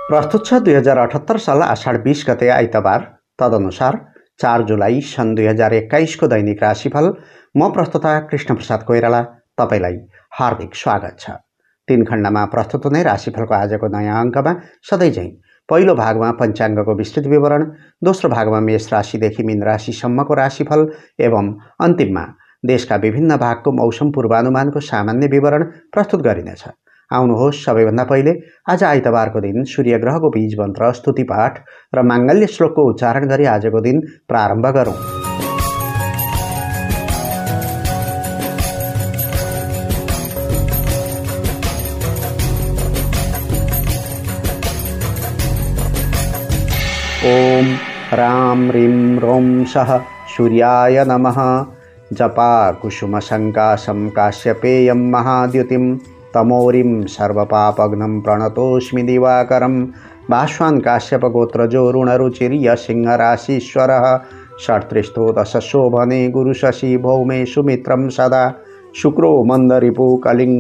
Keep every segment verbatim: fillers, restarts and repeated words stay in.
प्रस्तुत छ दुई हजार अठहत्तर साल आषाढ बीस गते आइतबार। तदनुसार चार जुलाई सन् दुई हजार एक्काइस को दैनिक राशिफल। म प्रस्तुता कृष्ण प्रसाद कोइराला तपाईलाई हार्दिक स्वागत छ। तीन खण्डमा प्रस्तुत हुने राशिफलको आजको नयाँ अङ्कमा सधैँझै पहिलो भागमा पञ्चाङ्गको विस्तृत विवरण, दोस्रो भागमा मेष राशिदेखि मीन राशिसम्मको राशिफल एवं अन्तिममा देशका विभिन्न भागको मौसम पूर्वानुमानको सामान्य विवरण प्रस्तुत गरिनेछ। आउनुहोस् सबैभन्दा पहिले आज आइतबारको दिन सूर्य ग्रहको बीज मन्त्र, स्तुति पाठ र माङ्गल्य श्लोकको उच्चारण गरी आजको दिन प्रारम्भ गरौँ। ओम राम ह्रीं रों सः सूर्याय नमः। जपा कुसुम संकाशं काश्यपेयं महाद्युतिं तमोरिं सर्वपापघ्नं प्रणतोऽस्मि दिवाकरं। भास्वान् काश्यपगोत्रजो ऋणरुचिर्य सिंहराशीश्वरः। षट्त्रिस्थो दशशोभने गुरुशशि भौमे सुमित्रं सदा। शुक्रो मन्दरिपु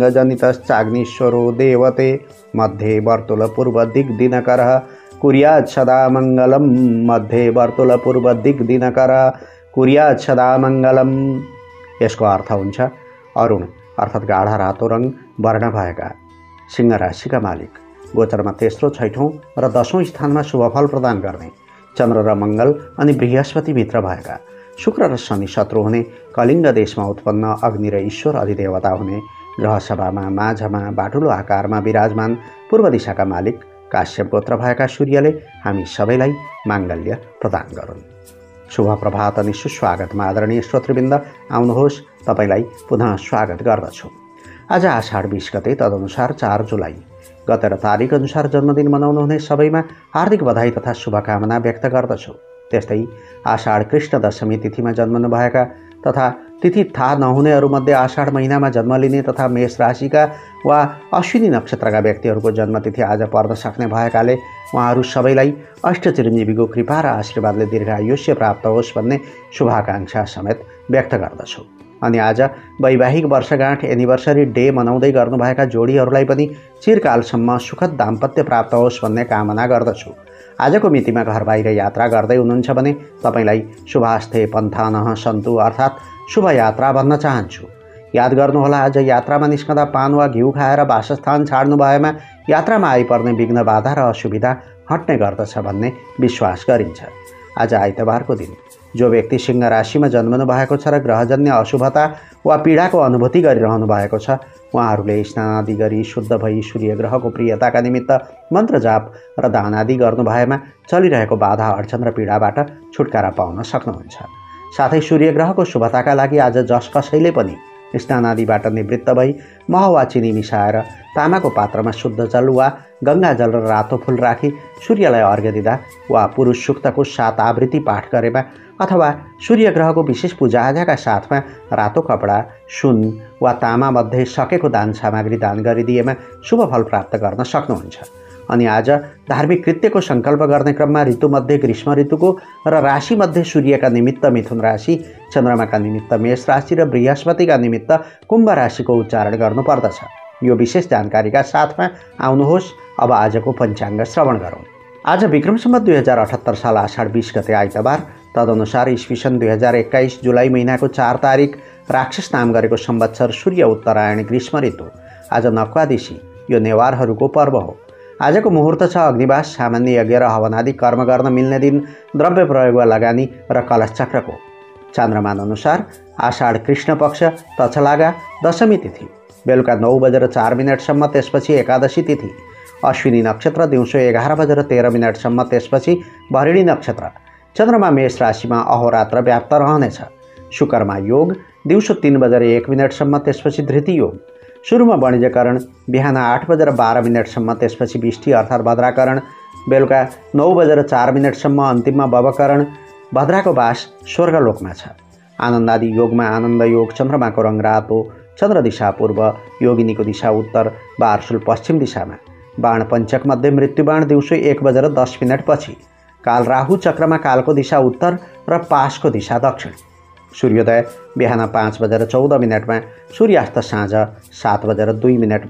कलिङ्गजनितश्चाग्नीश्वरो देवते। मध्ये वर्तुलपूर्वदिग्दिनकरः कुर्यात् सदा मङ्गलं। मध्ये वर्तुलपूर्वदिग्दिनकरः कुर्यात् सदा मङ्गलं। यसको अर्थ हुन्छ अरुण अर्थात् गाढा रातो रङ वर्ण भएका सिंह राशिका मालिक, गोचरमा तेस्रो, छैठौँ र दशौँ स्थानमा शुभफल प्रदान गर्ने चन्द्र र मङ्गल अनि बृहस्पति मित्र भएका शुक्र र शनि शत्रु हुने कलिङ्ग देशमा उत्पन्न अग्नि र ईश्वर अधिदेवता हुने ग्रहसभामा माझमा बाठुलो आकारमा विराजमान पूर्व दिशाका मालिक काश्यप गोत्र भएका सूर्यले हामी सबैलाई माङ्गल्य प्रदान गरून्। शुभ प्रभात अनि सुस्वागतमा आदरणीय श्रोतृवृन्द, आउनुहोस् तपाईलाई पुनः स्वागत गर्दछु। आज आषाढ बीस गते, तदनुसार चार जुलाई गते र तारिक अनुसार जन्मदिन मनाउनुहुने सबैमा हार्दिक बधाई तथा शुभकामना व्यक्त गर्दछु। त्यस्तै आषाढ कृष्ण दशमी तिथिमा जन्मनुभएका तथा तिथि थाहा नहुनेहरूमध्ये आषाढ महिनामा जन्म लिने तथा मेष राशिका वा अश्विनी नक्षत्रका व्यक्तिहरूको जन्मतिथि आज पर्न सक्ने भएकाले उहाँहरू सबैलाई अष्ट चिरञ्जीवीको कृपा र आशीर्वादले दीर्घायुष्य प्राप्त होस् भन्ने शुभाकाङ्क्षा समेत व्यक्त गर्दछु। अनि आज वैवाहिक वर्षगाँठ एनिभर्सरी डे मनाउँदै गर्नुभएका जोडीहरूलाई पनि चिरकालसम्म सुखद दाम्पत्य प्राप्त होस् भन्ने कामना गर्दछु। आजको मितिमा घर बाहिर यात्रा गर्दै हुनुहुन्छ भने तपाईलाई शुभास्ते पन्थानः सन्तु अर्थात् शुभ यात्रा भन्न चाहन्छु। याद गर्नुहोला, आज यात्रामा निस्कँदा पान वा घिउ खाएर वासस्थान छाड्नु भएमा यात्रामा आइपर्ने विघ्न बाधा र असुविधा हट्ने गर्दछ भन्ने विश्वास गरिन्छ। आज आइतबारको दिन जो व्यक्ति सिंह राशिमा जन्मनु भएको छ र ग्रहजन्य अशुभता वा पीडाको अनुभूति गरिरहनु भएको छ, उहाँहरूले स्नान आदि गरी शुद्ध भई सूर्य ग्रहको प्रियताका निमित्त मन्त्र जाप र दान आदि गर्नु भएमा चलिरहेको बाधा अडचन र पीडाबाट छुटकारा पाउन सक्नुहुन्छ। साथै सूर्य ग्रहको शुभताका लागि आज जस कसैले पनि स्नान आदिबाट निवृत्त भई मह वा चिनी मिसाएर तामाको पात्रमा शुद्ध जल वा गङ्गा जल र रातो फुल राखी सूर्यलाई अर्घ्य दिँदा वा पुरुष सूक्तको सात आवृत्ति पाठ गरेमा अथवा सूर्य ग्रहको विशेष पूजाआजाका साथमा रातो कपडा, सुन वा तामा मध्ये सकेको दान सामग्री दान गरिदिएमा शुभ फल प्राप्त गर्न सक्नुहुन्छ। अनि आज धार्मिक कृत्यको सङ्कल्प गर्ने क्रममा ऋतुमध्ये ग्रीष्म ऋतुको र राशिमध्ये सूर्यका निमित्त मिथुन राशि, चन्द्रमाका निमित्त मेष राशि र बृहस्पतिका निमित्त कुम्भ राशिको उच्चारण गर्नुपर्दछ। यो विशेष जानकारीका साथमा आउनुहोस् अब आजको पञ्चाङ्ग श्रवण गरौँ। आज विक्रम सम्वत दुई हजार अठहत्तर साल आषाढ बीस गते आइतबार, तदनुसार इस्वी सन् दुई हजार एक्काइस जुलाई महिनाको चार तारिक राक्षस नाम गरेको संवत्सर सूर्य उत्तरायण ग्रीष्म ऋतु। आज नक्वादिशी, यो नेवारहरूको पर्व हो। आजको मुहुर्त छ अग्निवास, सामान्य यज्ञ र हवन आदि कर्म गर्न मिल्ने दिन, द्रव्य प्रयोग वा लगानी र कलश चक्रको। चान्द्रमान अनुसार आषाढ कृष्ण पक्ष तछलागा दशमी तिथि बेलुका नौ बजेर चार मिनटसम्म, त्यसपछि एकादशी तिथि। अश्विनी नक्षत्र दिउँसो एघार बजेर तेह्र मिनटसम्म, त्यसपछि भरिणी नक्षत्र। चन्द्रमा मेष राशिमा अहोरात्र व्याप्त रहनेछ। शुक्रमा योग दिउँसो तीन बजेर एक मिनटसम्म, त्यसपछि धृति योग। सुरुमा वाणिज्यकरण बिहान आठ बजेर बाह्र मिनटसम्म, त्यसपछि बिष्ठी अर्थात् भद्राकरण बेलुका नौ बजेर चार मिनटसम्म, अन्तिममा भवकरण। भद्राको बास स्वर्गलोकमा छ। आनन्दादि योगमा आनन्द योग, चन्द्रमाको रङ रातो, चन्द्र दिशा पूर्व, योगिनीको दिशा उत्तर, बारसुल पश्चिम दिशामा। बाण पञ्चक मध्ये मृत्युबाण दिउँसो एक बजेर दस मिनट पछि। काल राहु चक्रमा कालको दिशा उत्तर र पासको दिशा दक्षिण। सूर्योदय बिहान पाँच बजेर चौध मिनटमा, सूर्यास्त साँझ सात बजेर दुई मिनटमा,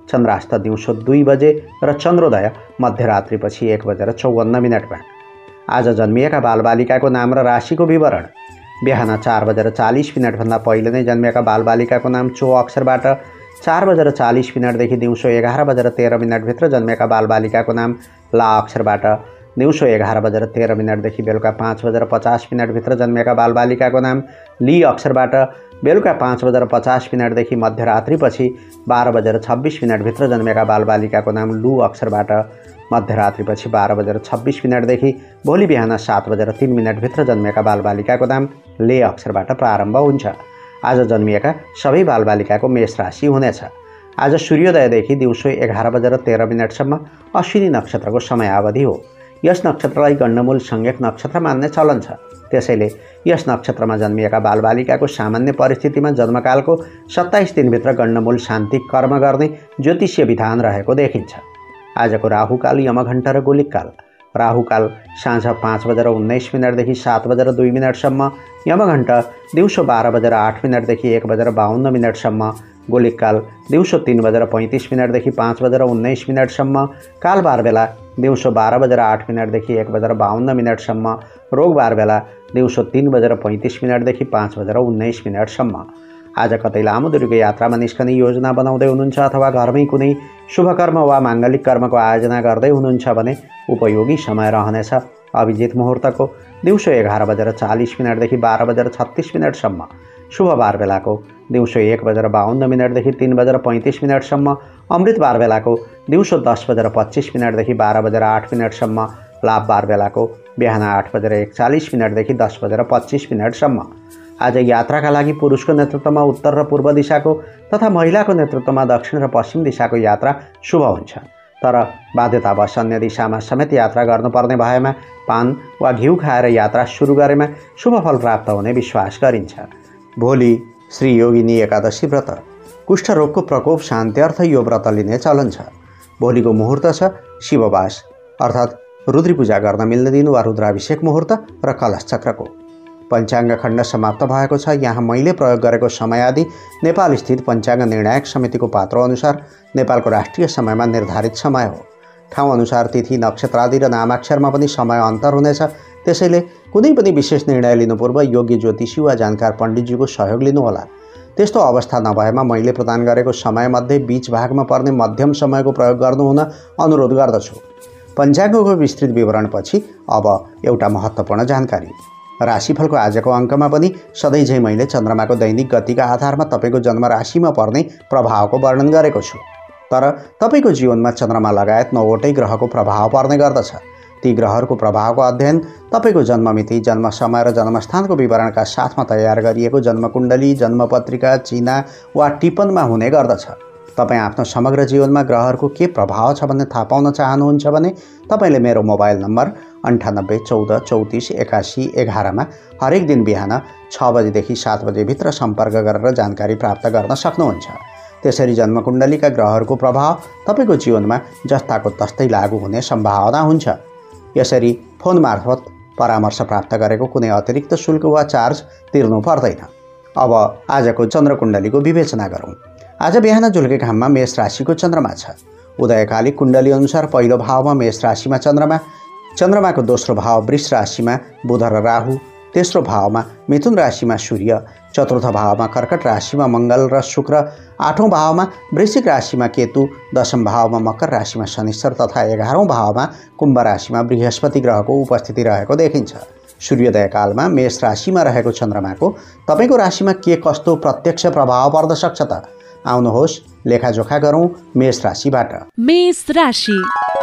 चन्द्रास्त दिउँसो दुई बजे र चन्द्रोदय मध्यरात्रिपछि एक बजेर चौवन्न मिनटमा। आज जन्मिएका बालबालिकाको नाम र राशिको विवरण। बिहान चार बजेर चालिस मिनटभन्दा पहिले नै जन्मिएका बालबालिकाको नाम चो अक्षरबाट, चार बजेर चालिस मिनटदेखि दिउँसो एघार बजेर तेह्र मिनटभित्र जन्मिएका बालबालिकाको नाम ला अक्षरबाट, दिउँसो एघार बजेर तेह्र मिनटदेखि बेलुका पाँच बजेर पचास मिनटभित्र जन्मिएका बालबालिकाको नाम ली अक्षरबाट, बेलुका पाँच बजेर पचास मिनटदेखि मध्यरात्रिपछि बाह्र बजेर छब्बिस मिनटभित्र जन्मेका बालबालिकाको नाम लु अक्षरबाट, मध्यरात्रिपछि बाह्र बजेर छब्बिस मिनटदेखि भोलि बिहान सात बजेर तीन मिनटभित्र जन्मेका बालबालिकाको नाम ले अक्षरबाट प्रारम्भ हुन्छ। आज जन्मिएका सबै बालबालिकाको मेष राशि हुनेछ। आज सूर्योदयदेखि दिउँसो एघार बजेर तेह्र मिनटसम्म अश्विनी नक्षत्रको समयावधि हो। यस नक्षत्रलाई गण्डमूल संज्ञक नक्षत्र मान्ने चलन छ। त्यसैले यस नक्षत्रमा जन्मिएका बालबालिकाको सामान्य परिस्थितिमा जन्मकालको सत्ताइस दिनभित्र गण्डमूल शान्ति कर्म गर्ने ज्योतिषीय विधान रहेको देखिन्छ। आजको राहुकाल, यमघण्टा र गोलिककाल। राहुकाल साँझ पाँच बजेर उन्नाइस मिनटदेखि सात बजेर दुई मिनटसम्म, यमघण्टा दिउँसो बाह्र बजेर आठ मिनटदेखि एक बजेर बाहन्न मिनटसम्म, गोलिककाल दिउँसो तीन बजेर पैँतिस मिनटदेखि पाँच बजेर उन्नाइस मिनटसम्म, कालबार बेला दिउँसो बाह्र बजेर आठ मिनटदेखि एक बजेर बाहन्न मिनटसम्म, रोगबार बेला दिउँसो तीन बजेर पैँतिस मिनटदेखि पाँच बजेर उन्नाइस मिनटसम्म। आज कतै लामो दूरीको यात्रामा निस्कने योजना बनाउँदै हुनुहुन्छ अथवा घरमै कुनै शुभकर्म वा माङ्गलिक कर्मको आयोजना गर्दै हुनुहुन्छ भने उपयोगी समय रहनेछ। अभिजित मुहुर्तको दिउँसो एघार बजेर चालिस मिनटदेखि बाह्र बजेर छत्तिस मिनटसम्म, शुभबार बेलाको दिउँसो एक बजेर बाहन्न मिनटदेखि तीन बजेर पैँतिस मिनटसम्म, अमृतबार बेलाको दिउँसो दस बजेर पच्चिस मिनटदेखि बाह्र बजेर आठ मिनटसम्म, लाभबार बेलाको बिहान आठ बजेर एकचालिस मिनटदेखि दस बजेर पच्चिस मिनटसम्म। आज यात्राका लागि पुरुषको नेतृत्वमा उत्तर र पूर्व दिशाको तथा महिलाको नेतृत्वमा दक्षिण र पश्चिम दिशाको यात्रा शुभ हुन्छ। तर बाध्यतावश अन्य दिशामा समेत यात्रा गर्नुपर्ने भएमा पान वा घिउ खाएर यात्रा सुरु गरेमा शुभ फल प्राप्त हुने विश्वास गरिन्छ। भोलि श्री योगिनी एकादशी व्रत। कुष्ठरोगको प्रकोप शान्त्यर्थ यो व्रत लिने चलन छ। भोलिको मुहुर्त छ शिववास अर्थात् रुद्री पूजा गर्न मिल्ने दिन वा रुद्राभिषेक मुहुर्त र कलश चक्रको। पञ्चाङ्ग खण्ड समाप्त भएको छ। यहाँ मैले प्रयोग गरेको समय आदि नेपाल स्थित पञ्चाङ्ग निर्णायक समितिको पात्रो अनुसार नेपालको राष्ट्रिय समयमा निर्धारित समय हो। ठाउँ अनुसार तिथि, नक्षत्र आदि र नामाक्षरमा पनि समय अन्तर हुनेछ। त्यसैले कुनै पनि विशेष निर्णय लिनु पूर्व योग्य ज्योतिषी वा जानकार पण्डितजीको सहयोग लिनुहोला। त्यस्तो अवस्था नभएमा मैले प्रदान गरेको समयमध्ये बीच भागमा पर्ने मध्यम समयको प्रयोग गर्नुहुन अनुरोध गर्दछु। पञ्चाङ्गको विस्तृत विवरणपछि अब एउटा महत्त्वपूर्ण जानकारी। राशिफलको आजको अङ्कमा पनि सधैँझै मैले चन्द्रमाको दैनिक गतिका आधारमा तपाईँको जन्म राशिमा पर्ने प्रभावको वर्णन गरेको छु। तर तपाईँको जीवनमा चन्द्रमा लगायत नौवटै ग्रहको प्रभाव पर्ने गर्दछ। ती ग्रहहरूको प्रभावको अध्ययन तपाईँको जन्ममिति, जन्म समय र जन्मस्थानको विवरणका साथमा तयार गरिएको जन्मकुण्डली, जन्मपत्रिका, चिना वा टिप्पणमा हुने गर्दछ। तपाईँ आफ्नो समग्र जीवनमा ग्रहहरूको के प्रभाव छ भन्ने थाहा पाउन चाहनुहुन्छ भने तपाईँले मेरो मोबाइल नम्बर अन्ठानब्बे चौध चौतिस एकासी एघारमा हरेक दिन बिहान छ बजेदेखि सात बजेभित्र सम्पर्क गरेर जानकारी प्राप्त गर्न सक्नुहुन्छ। त्यसरी जन्मकुण्डलीका ग्रहहरूको प्रभाव तपाईँको जीवनमा जस्ताको तस्तै लागू हुने सम्भावना हुन्छ। यसरी फोन मार्फत परामर्श प्राप्त गरेको कुनै अतिरिक्त शुल्क वा चार्ज तिर्नु पर्दैन। अब आजको चन्द्रकुण्डलीको विवेचना गरौँ। आज बिहान झुल्के घाममा मेष राशिको चन्द्रमा छ। उदयकाली कुण्डली अनुसार पहिलो भावमा मेष राशिमा चन्द्रमा, चन्द्रमाको दोस्रो भाव वृष राशिमा बुध र राहु, तेस्रो भावमा मिथुन राशिमा सूर्य, चतुर्थ भावमा कर्कट राशिमा मङ्गल र शुक्र, आठौँ भावमा वृश्चिक राशिमा केतु, दशम भावमा मकर राशिमा शनिश्चर तथा एघारौँ भावमा कुम्भ राशिमा बृहस्पति ग्रहको उपस्थिति रहेको देखिन्छ। सूर्योदय कालमा मेष राशिमा रहेको चन्द्रमाको तपाईँको राशिमा के कस्तो प्रत्यक्ष प्रभाव पर्न सक्छ त? आउनुहोस् लेखाजोखा गरौँ मेष राशिबाट। मेष राशि।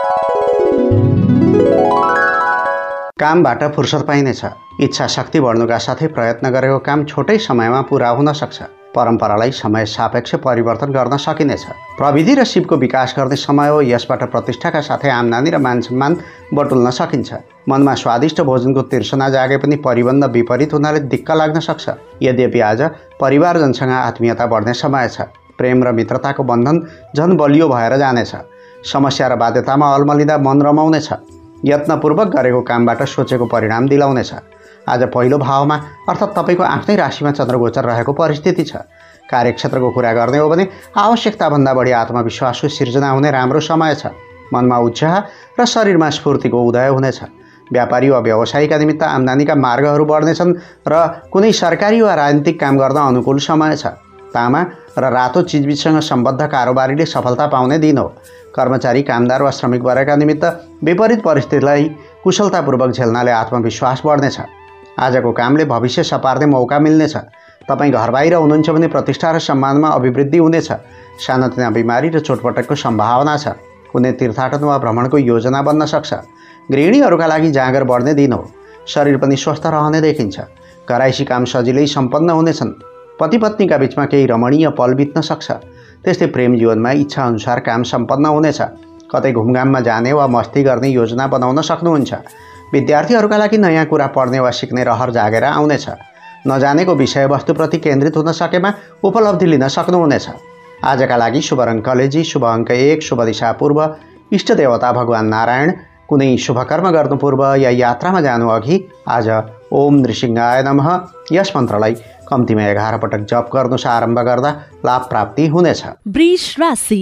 कामबाट फुर्सद पाइनेछ। इच्छा शक्ति बढ्नुका साथै प्रयत्न गरेको काम छोटै समयमा पुरा हुन सक्छ। परम्परालाई समय सापेक्ष परिवर्तन गर्न सकिनेछ। प्रविधि र सिपको विकास गर्ने समय हो। यसबाट प्रतिष्ठाका साथै आम्दानी र मान सम्मान बटुल्न सकिन्छ। मनमा स्वादिष्ट भोजनको तिर्सना जागे पनि परिबन्ध विपरीत हुनाले दिक्क लाग्न सक्छ। यद्यपि आज परिवारजनसँग आत्मीयता बढ्ने समय छ। प्रेम र मित्रताको बन्धन झन बलियो भएर जानेछ। समस्या र बाध्यतामा अल्मलिँदा मन रमाउनेछ। यत्नपूर्वक गरेको कामबाट सोचेको परिणाम दिलाउनेछ। आज पहिलो भावमा अर्थात् तपाईँको आफ्नै राशिमा चन्द्रगोचर रहेको परिस्थिति छ। कार्यक्षेत्रको कुरा गर्ने हो भने आवश्यकताभन्दा बढी आत्मविश्वासको सिर्जना हुने राम्रो समय छ। मनमा उत्साह र शरीरमा स्फूर्तिको उदय हुनेछ। व्यापारी वा व्यवसायीका निमित्त आम्दानीका मार्गहरू बढ्नेछन् र कुनै सरकारी वा राजनीतिक काम गर्न अनुकूल समय छ। तामा र रातो चिजबिजसँग सम्बद्ध कारोबारीले सफलता पाउने दिन हो। कर्मचारी, कामदार वा श्रमिक वर्गका निमित्त विपरीत परिस्थितिलाई कुशलतापूर्वक झेल्नाले आत्मविश्वास बढ्नेछ। आजको कामले भविष्य सपार्ने मौका मिल्नेछ। तपाईँ घर बाहिर हुनुहुन्छ भने प्रतिष्ठा र सम्मानमा अभिवृद्धि हुनेछ। सानोतिना बिमारी र चोटपटकको सम्भावना छ। कुनै तीर्थाटन वा भ्रमणको योजना बन्न सक्छ। गृहिणीहरूका लागि जाँगर बढ्ने दिन हो। शरीर पनि स्वस्थ रहने देखिन्छ। घराइसी काम सजिलै सम्पन्न हुनेछन्। पति पत्नीका बिचमा केही रमणीय पल बित्न सक्छ। त्यस्तै प्रेम जीवनमा इच्छा अनुसार काम सम्पन्न हुनेछ। कतै घुमघाममा जाने वा मस्ती गर्ने योजना बनाउन सक्नुहुन्छ। विद्यार्थीहरूका लागि नयाँ कुरा पढ्ने वा सिक्ने रहर जागेर आउनेछ। नजानेको विषयवस्तुप्रति केन्द्रित हुन सकेमा उपलब्धि लिन सक्नुहुनेछ। आजका लागि शुभ रङ कलेजी, शुभ अङ्क एक, शुभ दिशा पूर्व, इष्ट देवता भगवान् नारायण। कुनै शुभ कर्म गर्नु पूर्व या यात्रामा जानु अघि आज ओम नृसिंहाय नमः यस मन्त्रलाई कम्तीमा एघार पटक जप गर्नुस्। आरम्भ गर्दा लाभ प्राप्ति हुनेछ। वृष राशि।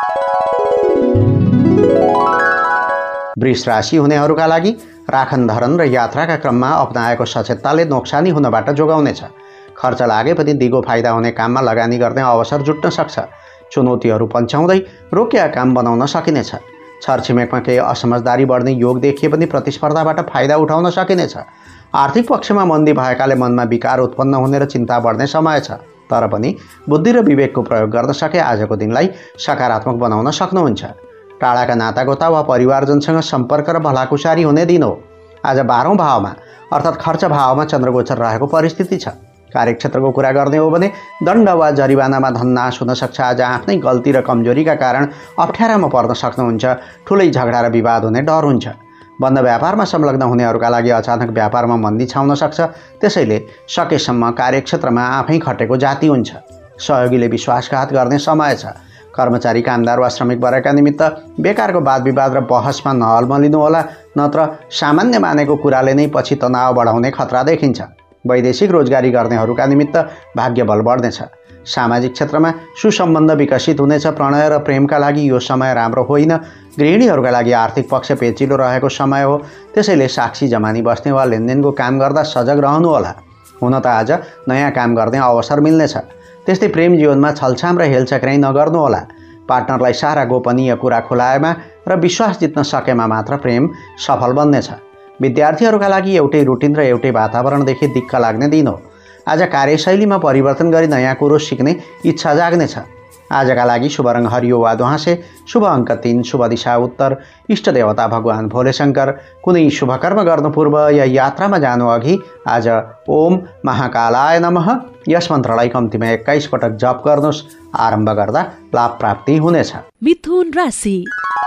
वृष राशि हुनेहरूका लागि राखन धरन र यात्राका क्रममा अपनाएको सचेतताले नोक्सानी हुनबाट जोगाउनेछ। खर्च लागे पनि दिगो फाइदा हुने काममा लगानी गर्ने अवसर जुट्न सक्छ। चुनौतीहरू पन्छाउँदै रोकिया काम बनाउन सकिनेछ। छरछिमेकमा केही असमझदारी बढ्ने योग देखिए पनि प्रतिस्पर्धाबाट फाइदा उठाउन सकिनेछ। आर्थिक पक्षमा मन्दी भएकाले मनमा विकार उत्पन्न हुने र चिन्ता बढ्ने समय छ। तर पनि बुद्धि र विवेकको प्रयोग गर्न सके आजको दिनलाई सकारात्मक बनाउन सक्नुहुन्छ। टाढाका नातागोता वा परिवारजनसँग सम्पर्क र भलाकुसारी हुने दिन हो। आज बाह्रौँ भावमा अर्थात् खर्च भावमा चन्द्रगोचर रहेको परिस्थिति छ। कार्यक्षेत्रको कुरा गर्ने हो भने दण्ड वा जरिवानामा धननाश हुन सक्छ। आज आफ्नै गल्ती र कमजोरीका कारण अप्ठ्यारामा पर्न सक्नुहुन्छ। ठुलै झगडा र विवाद हुने डर हुन्छ। बन्द व्यापारमा संलग्न हुनेहरूका लागि अचानक व्यापारमा मन्दी छाउन सक्छ। त्यसैले सकेसम्म कार्यक्षेत्रमा आफै खटेको जाति हुन्छ। सहयोगीले विश्वासघात गर्ने समय छ। कर्मचारी, कामदार वा श्रमिक वर्गका निमित्त बेकारको वाद विवाद र बहसमा नअल्मलिनुहोला, नत्र सामान्य मानेको कुराले नै पछि तनाव बढाउने खतरा देखिन्छ। वैदेशिक रोजगारी गर्नेहरूका निमित्त भाग्य बल बढ्नेछ। सामाजिक क्षेत्रमा सुसम्बन्ध विकसित हुनेछ। प्रणय र प्रेमका लागि यो समय राम्रो होइन। गृहिणीहरूका लागि आर्थिक पक्ष पेचिलो रहेको समय हो। त्यसैले साक्षी जमानी बस्ने वा लेनदेनको काम गर्दा सजग रहनुहोला। हुन त आज नयाँ काम गर्ने अवसर मिल्नेछ। त्यस्तै प्रेम जीवनमा छलछाम र हेलचक्राइ नगर्नुहोला। पार्टनरलाई सारा गोपनीय कुरा खुलाएमा र विश्वास जित्न सकेमा मात्र प्रेम सफल बन्नेछ। विद्यार्थीहरूका लागि एउटै रुटिन र एउटै वातावरणदेखि दिक्क लाग्ने दिन हो। आज कार्यशैलीमा परिवर्तन गरी नयाँ कुरो सिक्ने इच्छा जाग्नेछ। आजका लागि शुभ रङ हरियो वा ध्वाँसे, शुभ अङ्क तीन, शुभ दिशा उत्तर, इष्ट देवता भगवान् भोलेशङ्कर। कुनै शुभ कर्म गर्नु पूर्व या यात्रामा जानु अघि आज ओम महाकालाय नमः यस मन्त्रलाई कम्तीमा एक्काइस पटक जप गर्नुहोस्। आरम्भ गर्दा लाभ प्राप्ति हुनेछ। मिथुन राशि।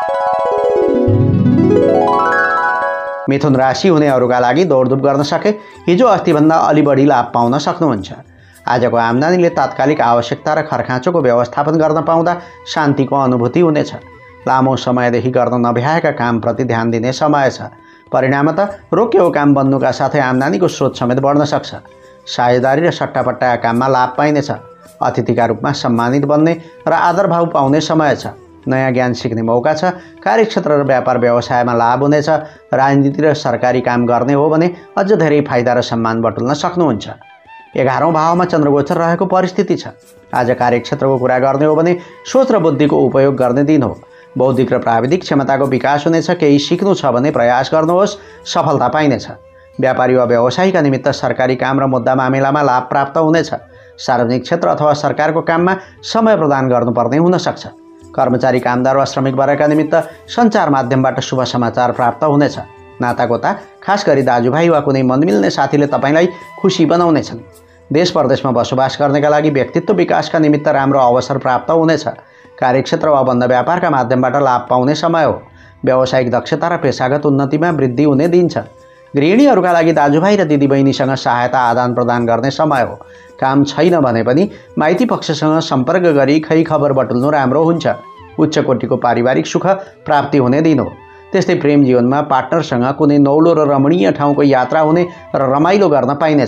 मिथुन राशि हुनेहरूका लागि दौडधुप गर्न सके हिजो अस्तिभन्दा अलि बढी लाभ पाउन सक्नुहुन्छ। आजको आम्दानीले तात्कालिक आवश्यकता र खर्खाँचोको व्यवस्थापन गर्न पाउँदा शान्तिको अनुभूति हुनेछ। लामो समयदेखि गर्न नभ्याएका कामप्रति ध्यान दिने समय छ। परिणामतः रोकिएको काम बन्नुका साथै आम्दानीको स्रोत समेत बढ्न सक्छ। साझेदारी र सट्टापट्टाका काममा लाभ पाइनेछ। अतिथिका रूपमा सम्मानित बन्ने र आदरभाव पाउने समय छ। नयाँ ज्ञान सिक्ने मौका छ। कार्यक्षेत्र र व्यापार व्यवसायमा लाभ हुनेछ। राजनीति र सरकारी काम गर्ने हो भने अझ धेरै फाइदा र सम्मान बटुल्न सक्नुहुन्छ। एघारौँ भावमा चन्द्रगोचर रहेको परिस्थिति छ। आज कार्यक्षेत्रको कुरा गर्ने हो भने सोच र बुद्धिको उपयोग गर्ने दिन हो। बौद्धिक र प्राविधिक क्षमताको विकास हुनेछ। केही सिक्नु छ भने प्रयास गर्नुहोस्, सफलता पाइनेछ। व्यापारी वा व्यवसायीका निमित्त सरकारी काम र मुद्दा मामिलामा लाभ प्राप्त हुनेछ। सार्वजनिक क्षेत्र अथवा सरकारको काममा समय प्रदान गर्नुपर्ने हुन सक्छ। कर्मचारी, कामदार वा श्रमिक वर्गका निमित्त सञ्चार माध्यमबाट शुभ समाचार प्राप्त हुनेछ। नातागोता, खास गरी दाजुभाइ वा कुनै मनमिल्ने साथीले तपाईँलाई खुसी बनाउनेछन्। देश परदेशमा बसोबास गर्नेका लागि व्यक्तित्व विकासका निमित्त राम्रो अवसर प्राप्त हुनेछ। कार्यक्षेत्र वा बन्द व्यापारका माध्यमबाट लाभ पाउने समय हो। व्यावसायिक दक्षता र पेशागत उन्नतिमा वृद्धि हुने दिन छ। गृहिणीहरूका लागि दाजुभाइ र दिदीबहिनीसँग सहायता आदान प्रदान गर्ने समय हो। काम छैन भने पनि माइती पक्षसँग सम्पर्क गरी खै खबर बटुल्नु राम्रो हुन्छ। उच्च कोटिको पारिवारिक सुख प्राप्ति हुने दिन हो। त्यस्तै प्रेम जीवनमा पार्टनरसँग कुनै नौलो र रमणीय ठाउँको यात्रा हुने र रमाइलो गर्न पाइनेछ।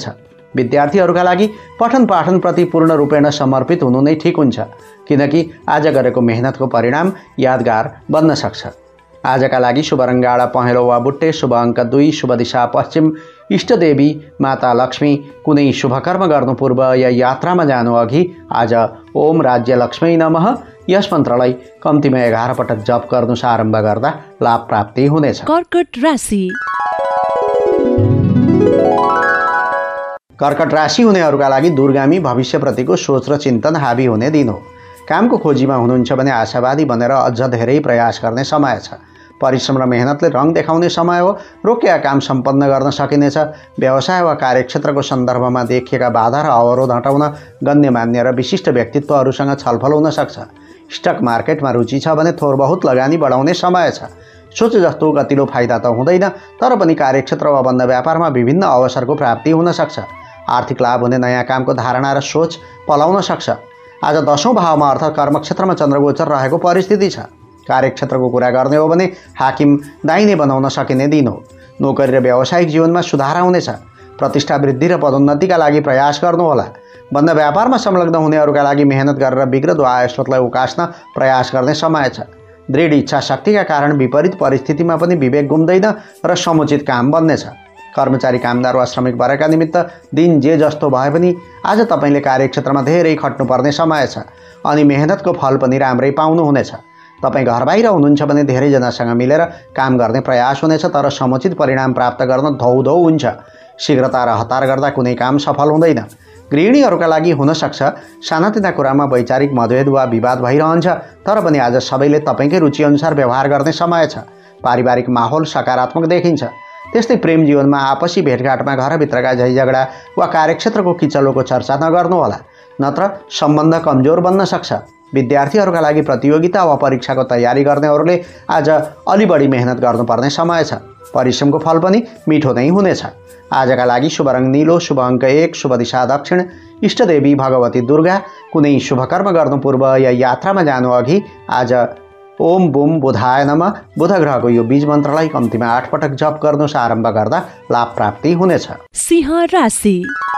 विद्यार्थीहरूका लागि पठन पाठनप्रति पूर्ण रूपेण समर्पित हुनु नै ठिक हुन्छ, किनकि आज गरेको मेहनतको परिणाम यादगार बन्न सक्छ। आजका लागि शुभ रङ गाढा पहेँलो वा बुट्टे, शुभ अङ्क दुई, शुभ दिशा पश्चिम, इष्टदेवी माता लक्ष्मी। कुनै शुभ कर्म गर्नु पूर्व या यात्रामा जानु अघि आज ओम राज्य लक्ष्मी नमः यस मन्त्रलाई कम्तीमा एघार पटक जप गर्नु आरम्भ गर्दा लाभ प्राप्ति हुनेछ। कर्कट राशि। कर्कट राशि हुनेहरूका लागि दूरगामी भविष्यप्रतिको सोच र चिन्तन हाबी हुने दिन हो। कामको खोजीमा हुनुहुन्छ भने आशावादी बनेर अझ धेरै प्रयास गर्ने समय छ। परिश्रम र मेहनतले रङ देखाउने समय हो। रोकिएका काम सम्पन्न गर्न सकिनेछ। व्यवसाय वा कार्यक्षेत्रको सन्दर्भमा देखिएका बाधा र अवरोध हटाउन गण्यमान्य र विशिष्ट व्यक्तित्वहरूसँग छलफल हुन सक्छ। स्टक मार्केटमा रुचि छ भने थोर बहुत लगानी बढाउने समय छ। सोचे जस्तो गतिलो फाइदा त हुँदैन, तर पनि कार्यक्षेत्र वा बन्द व्यापारमा विभिन्न अवसरको प्राप्ति हुन सक्छ। आर्थिक लाभ हुने नयाँ कामको धारणा र सोच पलाउन सक्छ। आज दशौं भावमा अर्थात् कर्मक्षेत्रमा चन्द्रगोचर रहेको परिस्थिति छ। कार्यक्षेत्रको कुरा गर्ने हो भने हाकिम दाहिने बनाउन सकिने दिन हो। नोकरी र व्यावसायिक जीवनमा सुधार आउनेछ। प्रतिष्ठा वृद्धि र पदोन्नतिका लागि प्रयास गर्नुहोला। बन्द व्यापारमा संलग्न हुनेहरूका लागि मेहनत गरेर बिग्रदो आय स्रोतलाई उकास्न प्रयास गर्ने समय छ। दृढ इच्छा शक्तिका कारण विपरीत परिस्थितिमा पनि विवेक गुम्दैन र समुचित काम बन्नेछ। कर्मचारी, कामदार वा श्रमिक वर्गका निमित्त दिन जे जस्तो भए पनि आज तपाईँले कार्यक्षेत्रमा धेरै खट्नुपर्ने समय छ अनि मेहनतको फल पनि राम्रै पाउनुहुनेछ। तपाईँ घर बाहिर हुनुहुन्छ भने धेरैजनासँग मिलेर काम गर्ने प्रयास हुनेछ, तर समुचित परिणाम प्राप्त गर्न धौधौ हुन्छ। शीघ्रता र हतार गर्दा कुनै काम सफल हुँदैन। गृहिणीहरूका लागि हुनसक्छ सानातिना कुरामा वैचारिक मतभेद वा विवाद भइरहन्छ, तर पनि आज सबैले तपाईँकै रुचिअनुसार व्यवहार गर्ने समय छ। पारिवारिक माहौल सकारात्मक देखिन्छ। त्यस्तै प्रेम जीवनमा आपसी भेटघाटमा घरभित्रका झैझगडा वा कार्यक्षेत्रको किचलोको चर्चा नगर्नुहोला, नत्र सम्बन्ध कमजोर बन्न सक्छ। विद्यार्थीहरूका लागि प्रतियोगिता वा परीक्षाको तयारी गर्नेहरूले आज अलि बढी मेहनत गर्नुपर्ने समय छ। परिश्रमको फल पनि मिठो नै हुनेछ। आजका लागि शुभ रङ नीलो, शुभ अङ्क एक, शुभ दिशा दक्षिण, इष्टदेवी भगवती दुर्गा। कुनै शुभ कर्म गर्नु पूर्व या यात्रामा जानु अघि आज ओम बुम बुधाय नमः बुध ग्रहको यो बीज मन्त्रलाई कम्तीमा आठ पटक जप गर्नु आरम्भ गर्दा लाभ प्राप्ति हुनेछ। सिंह राशि।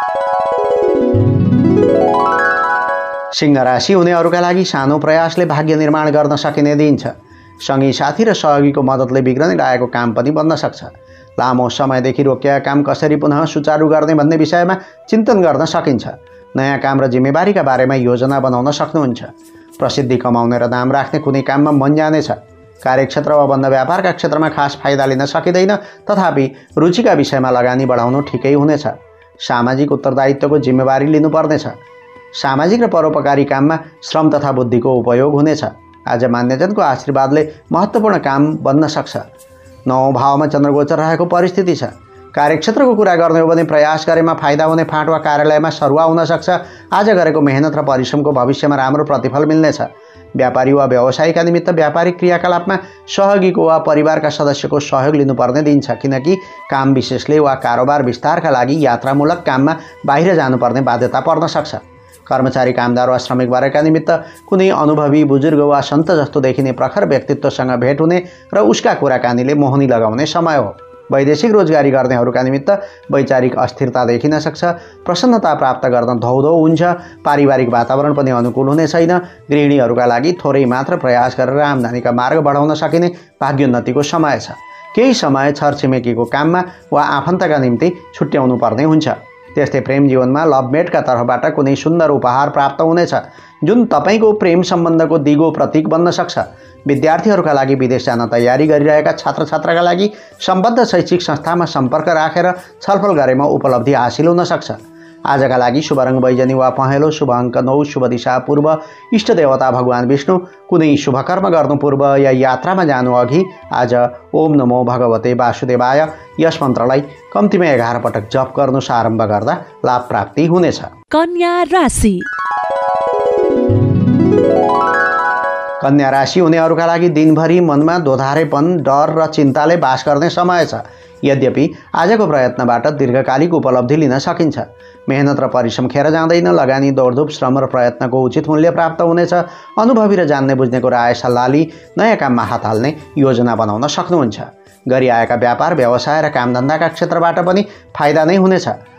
सिंह राशि हुनेहरूका लागि सानो प्रयासले भाग्य निर्माण गर्न सकिने दिन छ। सँगै साथी र सहयोगीको मद्दतले बिग्रने लागेको काम पनि बन्न सक्छ। लामो समयदेखि रोकिएका काम कसरी पुनः सुचारू गर्ने भन्ने विषयमा चिन्तन गर्न सकिन्छ। नयाँ काम र जिम्मेवारीका बारेमा योजना बनाउन सक्नुहुन्छ। प्रसिद्धि कमाउने र नाम राख्ने कुनै काममा मन जानेछ। कार्यक्षेत्र वा बन्द व्यापारका क्षेत्रमा खास फाइदा लिन सकिँदैन, तथापि रुचिका विषयमा लगानी बढाउनु ठिकै हुनेछ। सामाजिक उत्तरदायित्वको जिम्मेवारी लिनुपर्नेछ। सामाजिक र परोपकारी काममा श्रम तथा बुद्धिको उपयोग हुनेछ। आज मान्यजनको आशीर्वादले महत्त्वपूर्ण काम बन्न सक्छ। नौ भावमा चन्द्रगोचर रहेको परिस्थिति छ। कार्यक्षेत्रको कुरा गर्ने हो भने प्रयास गरेमा फाइदा हुने फाँट वा कार्यालयमा सरुवा हुन सक्छ। आज गरेको मेहनत र परिश्रमको भविष्यमा राम्रो प्रतिफल मिल्नेछ। व्यापारी वा व्यवसायीका निमित्त व्यापारिक क्रियाकलापमा सहयोगीको वा परिवारका सदस्यको सहयोग लिनुपर्ने दिन छ, किनकि काम विशेषले वा कारोबार विस्तारका लागि यात्रामूलक काममा बाहिर जानुपर्ने बाध्यता पर्न सक्छ। कर्मचारी, कामदार वा श्रमिक वर्गका निमित्त कुनै अनुभवी बुजुर्ग वा सन्त जस्तो देखिने प्रखर व्यक्तित्वसँग भेट हुने र उसका कुराकानीले मोहनी लगाउने समय हो। वैदेशिक रोजगारी गर्नेहरूका निमित्त वैचारिक अस्थिरता देखिन सक्छ। प्रसन्नता प्राप्त गर्न धौधौ हुन्छ। पारिवारिक वातावरण पनि अनुकूल हुने छैन। गृहिणीहरूका लागि थोरै मात्र प्रयास गरेर आम्दानीका मार्ग बढाउन सकिने भाग्योन्नतिको समय छ। केही समय छरछिमेकीको काममा वा आफन्तका निम्ति छुट्याउनु पर्ने हुन्छ। त्यस्तै प्रेम जीवनमा लभमेटका तर्फबाट कुनै सुन्दर उपहार प्राप्त हुनेछ, जुन तपाईँको प्रेम सम्बन्धको दिगो प्रतीक बन्न सक्छ। विद्यार्थीहरूका लागि विदेश जान तयारी गरिरहेका छात्र छात्राका लागि सम्बद्ध शैक्षिक संस्थामा सम्पर्क राखेर छलफल गरेमा उपलब्धि हासिल हुन सक्छ। आजका लागि शुभ रङ बैजनी वा पहेँलो, शुभ अङ्क नौ, शुभ दिशा पूर्व, इष्ट देवता भगवान विष्णु। कुनै शुभ कर्म गर्नु पूर्व या यात्रामा जानु अघि आज ओम नमो भगवते वासुदेवाय यस मन्त्रलाई कम्तीमा एघार पटक जप गर्नु आरम्भ गर्दा लाभ प्राप्ति हुनेछ। कन्या राशि। कन्या राशि हुनेहरूका लागि दिनभरि मनमा दोधारेपन, डर र चिन्ताले बास गर्ने समय छ। यद्यपि आजको प्रयत्नबाट दीर्घकालिक उपलब्धि लिन सकिन्छ। मेहनत र परिश्रम खेर जाँदैन। लगानी, दौडधुप, श्रम र प्रयत्नको उचित मूल्य प्राप्त हुनेछ। अनुभवी र जान्ने बुझ्नेको राय सल्लाह लिई नयाँ काममा हात हाल्ने योजना बनाउन सक्नुहुन्छ। गरिआएका व्यापार, व्यवसाय र कामधन्दाका क्षेत्रबाट पनि फाइदा नै हुनेछ।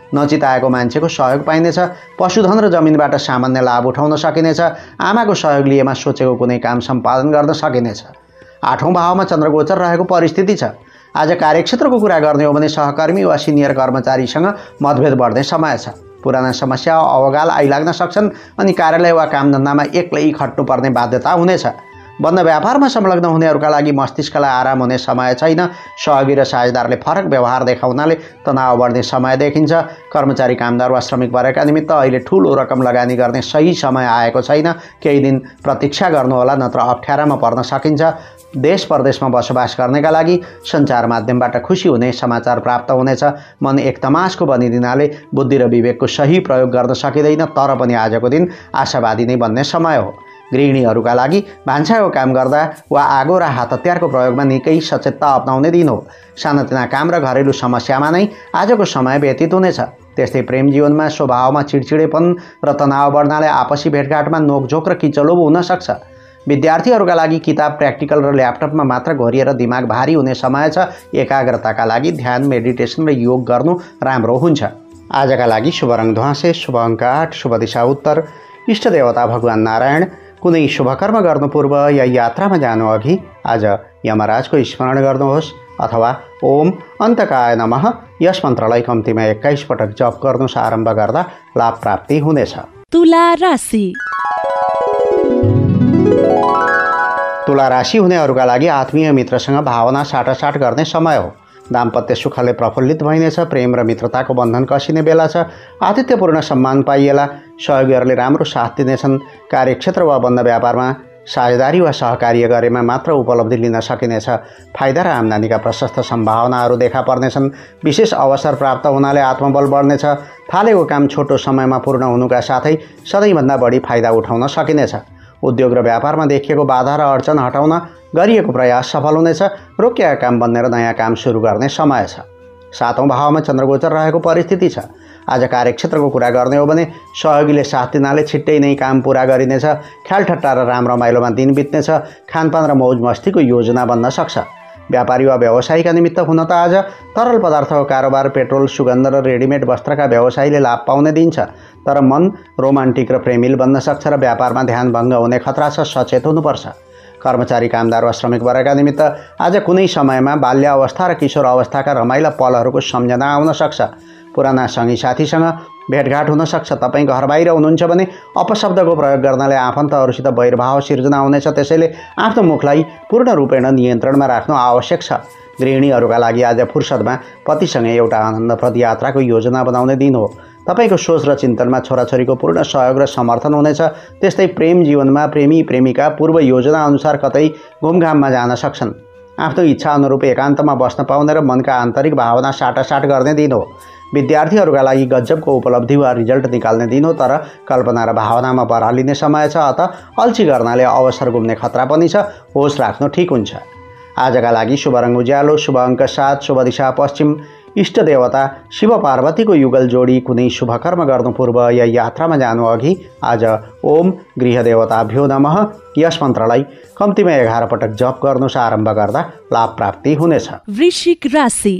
नचिताएको मान्छेको सहयोग पाइनेछ। पशुधन र जमिनबाट सामान्य लाभ उठाउन सकिनेछ। आमाको सहयोग लिएमा सोचेको कुनै काम सम्पादन गर्न सकिनेछ। आठौँ भावमा चन्द्रगोचर रहेको परिस्थिति छ। आज कार्यक्षेत्रको कुरा गर्ने हो भने सहकर्मी वा सिनियर कर्मचारीसँग मतभेद बढ्ने समय छ। पुराना समस्या अवगाल आइलाग्न सक्छन् अनि कार्यालय वा कामधन्दामा एक्लै खट्नुपर्ने बाध्यता हुनेछ। बन्द व्यापारमा संलग्न हुनेहरूका लागि मस्तिष्कलाई आराम हुने समय छैन। सहयोगी र साझेदारले फरक व्यवहार देखाउनाले तनाव बढ्ने समय देखिन्छ। कर्मचारी कामदार वा श्रमिक वर्गका निमित्त अहिले ठुलो रकम लगानी गर्ने सही समय आएको छैन। केही दिन प्रतीक्षा गर्नुहोला, नत्र अप्ठ्यारामा पर्न सकिन्छ। देश परदेशमा बसोबास गर्नेका लागि सञ्चार माध्यमबाट खुसी हुने समाचार प्राप्त हुनेछ। मन एक तमासको बनिदिनाले बुद्धि र विवेकको सही प्रयोग गर्न सकिँदैन, तर पनि आजको दिन आशावादी नै बन्ने समय हो। गृहिणीहरूका लागि भान्साको काम गर्दा वा आगो र हात हतियारको प्रयोगमा निकै सचेतता अपनाउने दिन हो। सानातिना काम र घरेलु समस्यामा नै आजको समय व्यतीत हुनेछ। त्यस्तै प्रेम जीवनमा स्वभावमा चिडचिडेपन र तनाव बढ्नाले आपसी भेटघाटमा नोकझोक र किचलोब हुन सक्छ। विद्यार्थीहरूका लागि किताब, प्र्याक्टिकल र ल्यापटपमा मात्र घोरिएर दिमाग भारी हुने समय छ। एकाग्रताका लागि ध्यान, मेडिटेसन र योग गर्नु राम्रो हुन्छ। आजका लागि शुभ रङ ध्वाँसे, शुभ अङ्क आठ, शुभ दिशा उत्तर, इष्ट देवता भगवान नारायण। कुनै शुभकर्म गर्नु पूर्व या यात्रामा जानु अघि आज यमराजको स्मरण गर्नुहोस् अथवा ओम अन्तकाय नमः यस मन्त्रलाई कम्तीमा एक्काइस पटक जप गर्नुहोस्। आरम्भ गर्दा लाभ प्राप्ति हुनेछ। तुला राशि। तुला राशि हुनेहरूका लागि आत्मीय मित्रसँग भावना साटासाट गर्ने समय हो। दाम्पत्य सुखले प्रफुल्लित भइनेछ। प्रेम र मित्रताको बन्धन कसिने बेला छ। आतिथ्यपूर्ण सम्मान पाइएला। सहयोगीहरूले राम्रो साथ दिनेछन्। कार्यक्षेत्र वा बन्द व्यापारमा साझेदारी वा सहकार्य गरेमा मात्र उपलब्धि लिन सकिनेछ। फाइदा र आम्दानीका प्रशस्त सम्भावनाहरू देखा पर्नेछन्। विशेष अवसर प्राप्त हुनाले आत्मबल बढ्नेछ। थालेको काम छोटो समयमा पूर्ण हुनुका साथै सधैँभन्दा बढी फाइदा उठाउन सकिनेछ। उद्योग र व्यापारमा देखिएको बाधा र अडचन हटाउन गरिएको प्रयास सफल हुनेछ। रोकिएका काम बन्ने र नयाँ काम सुरु गर्ने समय छ। सातौँ भावमा चन्द्रगोचर रहेको परिस्थिति छ। आज कार्यक्षेत्रको कुरा गर्ने हो भने सहयोगीले साथ दिनाले छिट्टै नै काम पुरा गरिनेछ। ख्यालठट्टा र राम रमाइलोमा दिन बित्नेछ। खानपान र मौज मस्तीको योजना बन्न सक्छ। व्यापारी वा व्यवसायीका निमित्त हुन त आज तरल पदार्थको कारोबार, पेट्रोल, सुगन्ध र रेडिमेड वस्त्रका व्यवसायीले लाभ पाउने दिन्छ। तर मन रोमान्टिक र प्रेमिल बन्न सक्छ र व्यापारमा ध्यान भङ्ग हुने खतरा छ। सचेत हुनुपर्छ। कर्मचारी कामदार वा श्रमिक वर्गका निमित्त आज कुनै समयमा बाल्य अवस्था र किशोर अवस्थाका रमाइला पलहरूको सम्झना आउन सक्छ। पुराना सङ्गी साथीसँग भेटघाट हुन सक्छ। तपाईँ घर बाहिर हुनुहुन्छ भने अपशब्दको प्रयोग गर्नाले आफन्तहरूसित वैरभाव सिर्जना हुनेछ। त्यसैले आफ्नो मुखलाई पूर्ण रूपेण नियन्त्रणमा राख्नु आवश्यक छ। गृहिणीहरूका लागि आज फुर्सदमा पतिसँग एउटा आनन्दप्रद यात्राको योजना बनाउने दिन हो। तपाईँको सोच र चिन्तनमा छोराछोरीको पूर्ण सहयोग र समर्थन हुनेछ। त्यस्तै प्रेम जीवनमा प्रेमी प्रेमिका पूर्व योजना अनुसार कतै घुमघाममा जान सक्छन्। आफ्नो इच्छा अनुरूप एकान्तमा बस्न पाउने र मनका आन्तरिक भावना साटासाट गर्ने दिन हो। विद्यार्थीहरूका लागि गजबको उपलब्धि वा रिजल्ट निकाल्ने दिन हो। तर कल्पना र भावनामा बरालिने समय छ। अत अल्छी गर्नाले अवसर गुम्ने खतरा पनि छ। होस राख्नु ठिक हुन्छ। आजका लागि शुभ रङ उज्यालो, शुभ अङ्क सात, शुभ दिशा पश्चिम, इष्ट देवता शिव पार्वतीको युगल जोडी। कुनै शुभ कर्म गर्नु पूर्व या यात्रामा जानु अघि आज ओम गृह देवताभ्यो नमः यस मन्त्रलाई कम्तीमा एघार पटक जप गर्नुहोस्। आरम्भ गर्दा लाभ प्राप्ति हुनेछ। वृश्चिक राशि।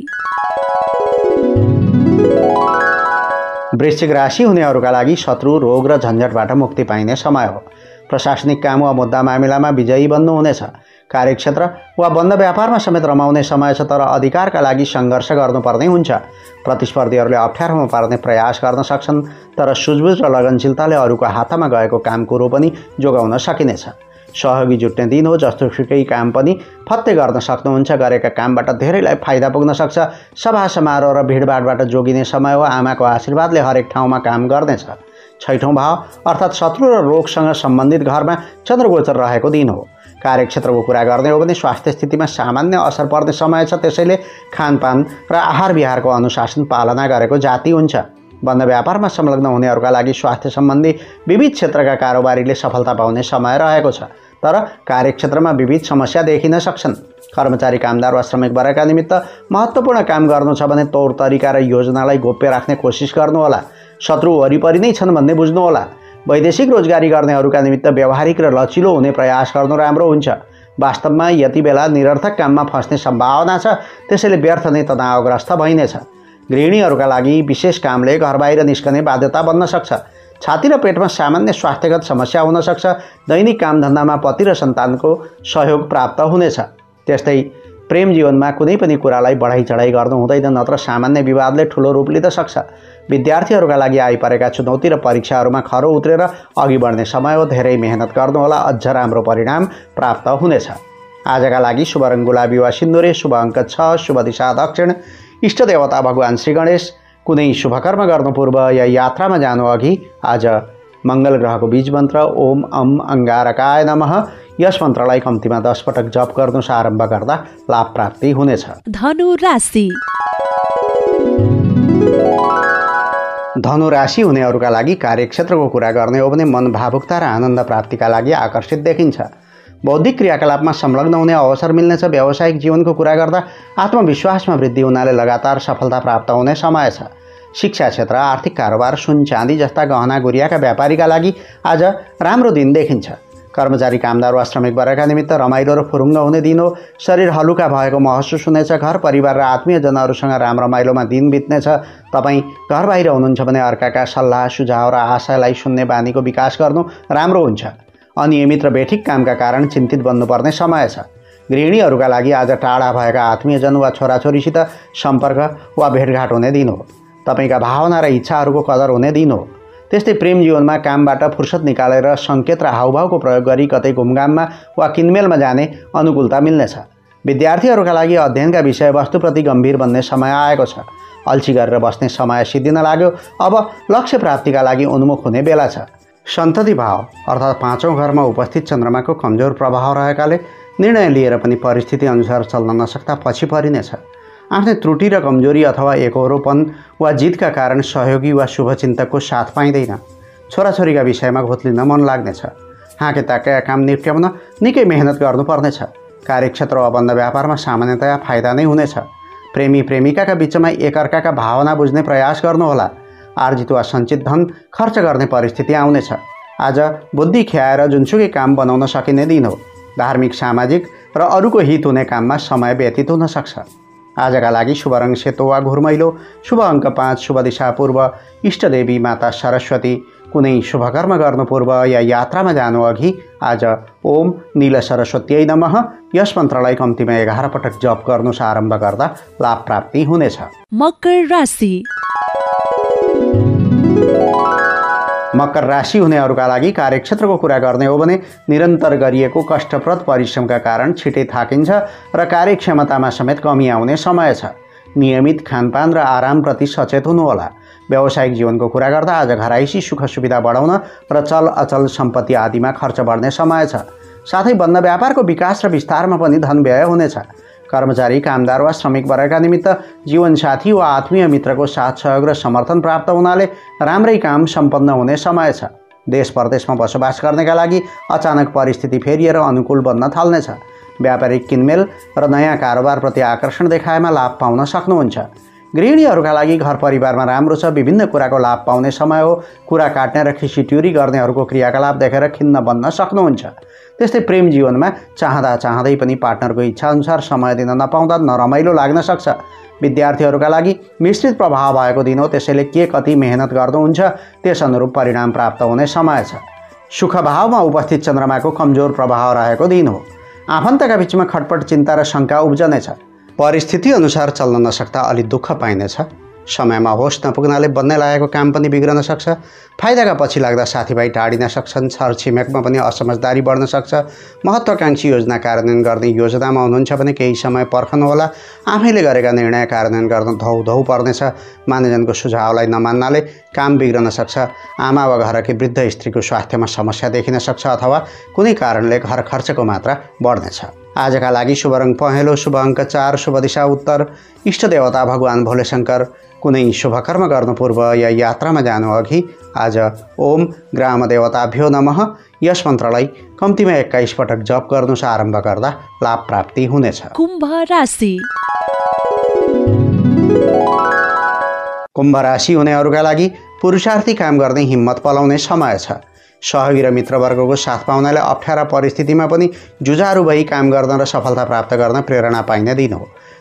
वृश्चिक राशि हुनेहरूका लागि शत्रु, रोग र झन्झटबाट मुक्ति पाइने समय हो। प्रशासनिक काम वा मुद्दा मामिलामा विजयी बन्नु हुनेछ। कार्यक्षेत्र वा बन्द व्यापारमा समेत रमाउने समय छ। तर अधिकारका लागि सङ्घर्ष गर्नुपर्ने हुन्छ। प्रतिस्पर्धीहरूले अप्ठ्यारोमा पार्ने प्रयास गर्न सक्छन्। तर सुझबुझ र लगनशीलताले अरूको हातमा गएको काम कुरो पनि जोगाउन सकिनेछ। सहयोगी जुट्ने दिन हो। जस्तोसुकै काम पनि फत्ते गर्न सक्नुहुन्छ। गरेका कामबाट धेरैलाई फाइदा पुग्न सक्छ। सभा समारोह र भिडभाडबाट जोगिने समय हो। आमाको आशीर्वादले हरेक ठाउँमा काम गर्नेछ। छैठौँ भाव अर्थात् शत्रु र रोगसँग सम्बन्धित घरमा चन्द्रगोचर रहेको दिन हो। कार्यक्षेत्रको कुरा गर्ने हो भने स्वास्थ्य स्थितिमा सामान्य असर पर्ने समय छ। त्यसैले खानपान र आहार विहारको अनुशासन पालना गरेको जाति हुन्छ। बन्द व्यापारमा संलग्न हुनेहरूका लागि स्वास्थ्य सम्बन्धी विविध क्षेत्रका कारोबारीले सफलता पाउने समय रहेको छ। तर कार्यक्षेत्रमा विविध समस्या देखिन सक्छन्। कर्मचारी कामदार वा श्रमिक वर्गका निमित्त महत्त्वपूर्ण काम गर्नु छ भने तौर तरिका र योजनालाई गोप्य राख्ने कोसिस गर्नुहोला। शत्रु वरिपरि नै छन् भन्ने बुझ्नुहोला। वैदेशिक रोजगारी गर्नेहरूका निमित्त व्यावहारिक र लचिलो हुने प्रयास गर्नु राम्रो हुन्छ। वास्तवमा यति बेला निरर्थक काममा फस्ने सम्भावना छ। त्यसैले व्यर्थ नै तनावग्रस्त भइनेछ। गृहिणीहरूका लागि विशेष कामले घर बाहिर निस्कने बाध्यता बन्न सक्छ। छाती र पेटमा सामान्य स्वास्थ्यगत समस्या हुन सक्छ। दैनिक कामधन्दामा पति र सन्तानको सहयोग प्राप्त हुनेछ। त्यस्तै प्रेम जीवनमा कुनै पनि कुरालाई बढाइ चढाइ गर्नु हुँदैन, नत्र सामान्य विवादले ठुलो रूप लिन सक्छ। विद्यार्थीहरूका लागि आइपरेका चुनौती र परीक्षाहरूमा खरो उत्रेर अघि बढ्ने समय हो। धेरै मेहनत गर्नुहोला, अझ राम्रो परिणाम प्राप्त हुनेछ। आजका लागि शुभ रङ गुलाबी वा सिन्दुरे, शुभ अङ्क छ, शुभ दिशा दक्षिण, इष्ट देवता भगवान श्री गणेश। कुनै शुभकर्म गर्नु पूर्व या यात्रामा जानु अघि आज मङ्गल ग्रहको बीज मन्त्र ओम अम अङ्गारकाय नमः यस मन्त्रलाई कम्तीमा दस पटक जप गर्नुहोस्। आरम्भ गर्दा लाभ प्राप्ति हुनेछ। धनु राशि। धनु राशि हुनेहरूका लागि कार्यक्षेत्रको कुरा गर्ने हो भने मन भावुकता र आनन्द प्राप्तिका लागि आकर्षित देखिन्छ। बौद्धिक क्रियाकलापमा संलग्न हुने अवसर मिल्नेछ। व्यावसायिक जीवनको कुरा गर्दा आत्मविश्वासमा वृद्धि हुनाले लगातार सफलता प्राप्त हुने समय छ। शिक्षा क्षेत्र, आर्थिक कारोबार, सुन चाँदी जस्ता गहना गुरियाका व्यापारीका लागि आज राम्रो दिन देखिन्छ। कर्मचारी, कामदार वा श्रमिक वर्गका निमित्त रमाइलो र फुरुङ्ग हुने दिन हो। शरीर हलुका भएको महसुस हुनेछ। घर परिवार र आत्मीयजनहरूसँग राम रमाइलोमा दिन बित्नेछ। तपाईँ घर बाहिर हुनुहुन्छ भने अर्काका सल्लाह सुझाव र आशयलाई सुन्ने बानीको विकास गर्नु राम्रो हुन्छ। अनियमित र बेठिक कामका कारण चिन्तित बन्नुपर्ने समय छ। गृहिणीहरूका लागि आज टाढा भएका आत्मीयजन वा छोराछोरीसित सम्पर्क वा भेटघाट हुने दिन हो। तपाईँका भावना र इच्छाहरूको कदर हुने दिन हो। त्यस्तै प्रेम जीवनमा कामबाट फुर्सद निकालेर सङ्केत र हाउभावको प्रयोग गरी कतै घुमघाममा वा किनमेलमा जाने अनुकूलता मिल्नेछ। विद्यार्थीहरूका लागि अध्ययनका विषयवस्तुप्रति गम्भीर बन्ने समय आएको छ। अल्छी गरेर बस्ने समय सिद्धिन लाग्यो। अब लक्ष्य प्राप्तिका लागि उन्मुख हुने बेला छ। सन्तति भाव अर्थात् पाँचौँ घरमा उपस्थित चन्द्रमाको कमजोर प्रभाव रहेकाले निर्णय लिएर पनि परिस्थिति अनुसार चल्न नसक्दा पछि परिनेछ। आफ्नै त्रुटि र कमजोरी अथवा एकहोरोपन वा जितका कारण सहयोगी वा शुभचिन्तकको साथ पाइँदैन। छोराछोरीका विषयमा घोत्लिन मन लाग्नेछ। हाँके ताकेका काम निप्ट्याउन निकै मेहनत गर्नुपर्नेछ। कार्यक्षेत्र वा बन्द व्यापारमा सामान्यतया फाइदा नै हुनेछ। प्रेमी प्रेमिकाका बिचमा एकअर्काका भावना बुझ्ने प्रयास गर्नुहोला। आर्जित वा सञ्चित धन खर्च गर्ने परिस्थिति आउनेछ। आज बुद्धि ख्याएर जुनसुकै काम बनाउन सकिने दिन हो। धार्मिक, सामाजिक र अरूको हित हुने काममा समय व्यतीत हुन सक्छ। आजका लागि शुभ रङ सेतो वा घुरमैलो, शुभ अङ्क पाँच, शुभ दिशा पूर्व, इष्टदेवी माता सरस्वती। कुनै शुभकर्म गर्नु पूर्व या यात्रामा जानु अघि आज ओम नील सरस्वत्यै नमः यस मन्त्रलाई कम्तीमा एघार पटक जप गर्नुहोस्। आरम्भ गर्दा लाभ प्राप्ति हुनेछ। मकर राशि। मकर राशि हुनेहरूका लागि कार्यक्षेत्रको कुरा गर्ने हो भने निरन्तर गरिएको कष्टप्रद परिश्रमका कारण छिटै थाकिन्छ र कार्यक्षमतामा समेत कमी आउने समय छ। नियमित खानपान र आरामप्रति सचेत हुनुहोला। व्यावसायिक जीवनको कुरा गर्दा आज घराइसी सुख सुविधा बढाउन र चल अचल सम्पत्ति आदिमा खर्च बढ्ने समय छ। साथै बन्द व्यापारको विकास र विस्तारमा पनि धन व्यय हुनेछ। कर्मचारी, कामदार वा श्रमिक वर्गका निमित्त जीवनसाथी वा आत्मीय मित्रको साथ सहयोग र समर्थन प्राप्त हुनाले राम्रै काम सम्पन्न हुने समय छ। देश परदेशमा बसोबास गर्नेका लागि अचानक परिस्थिति फेरिएर अनुकूल बन्न थाल्नेछ। व्यापारिक किनमेल र नयाँ कारोबारप्रति आकर्षण देखाएमा लाभ पाउन सक्नुहुन्छ। गृहिणीहरूका लागि घर परिवारमा राम्रो छ। विभिन्न कुराको लाभ पाउने समय हो। कुरा काट्ने र खिसिट्युरी गर्नेहरूको क्रियाकलाप देखेर खिन्न बन्न सक्नुहुन्छ। त्यस्तै प्रेम जीवनमा चाहँदा चाहँदै पनि पार्टनरको इच्छाअनुसार समय दिन नपाउँदा नरमाइलो लाग्न सक्छ। विद्यार्थीहरूका लागि मिश्रित प्रभाव भएको दिन हो। त्यसैले के कति मेहनत गर्नुहुन्छ त्यस अनुरूप परिणाम प्राप्त हुने समय छ। सुख भावमा उपस्थित चन्द्रमाको कमजोर प्रभाव रहेको दिन हो। आफन्तका बिचमा खटपट, चिन्ता र शङ्का उब्जनेछ। परिस्थिति अनुसार चल्न नसक्दा अलि दुःख पाइनेछ। समयमा होस नपुग्नाले बन्ने लागेको काम पनि बिग्रन सक्छ। फाइदाका पछि लाग्दा साथीभाइ टाढिन सक्छन्। छरछिमेकमा पनि असमझदारी बढ्न सक्छ। महत्त्वाकांक्षी योजना कार्यान्वयन गर्ने योजनामा हुनुहुन्छ भने केही समय पर्खनुहोला। आफैले गरेका निर्णय कार्यान्वयन गर्न धौ धौ पर्नेछ। मानिजनको सुझावलाई नमान्नाले काम बिग्रन सक्छ। आमा वा घरकी वृद्ध स्त्रीको स्वास्थ्यमा समस्या देखिन सक्छ अथवा कुनै कारणले घर खर्चको मात्रा बढ्नेछ। आजका लागि शुभ रङ पहेँलो, शुभ अङ्क चार, शुभ दिशा उत्तर, इष्ट देवता भगवान भोलेशङ्कर। कुनै शुभकर्म गर्नु पूर्व या यात्रामा जानु अघि आज ओम ग्राम देवताभ्यो नमः यस मन्त्रलाई कम्तीमा एक्काइस पटक जप गर्नुहोस्। आरम्भ गर्दा लाभ प्राप्ति हुनेछ। कुम्भ राशि। कुम्भ राशि हुनेहरूका लागि पुरुषार्थी काम गर्ने हिम्मत पलाउने समय छ। सहयोगी र मित्रवर्गको साथ पाउनाले अप्ठ्यारा परिस्थितिमा पनि जुझारु भई काम गर्न र सफलता प्राप्त गर्न प्रेरणा पाइने दिन हो।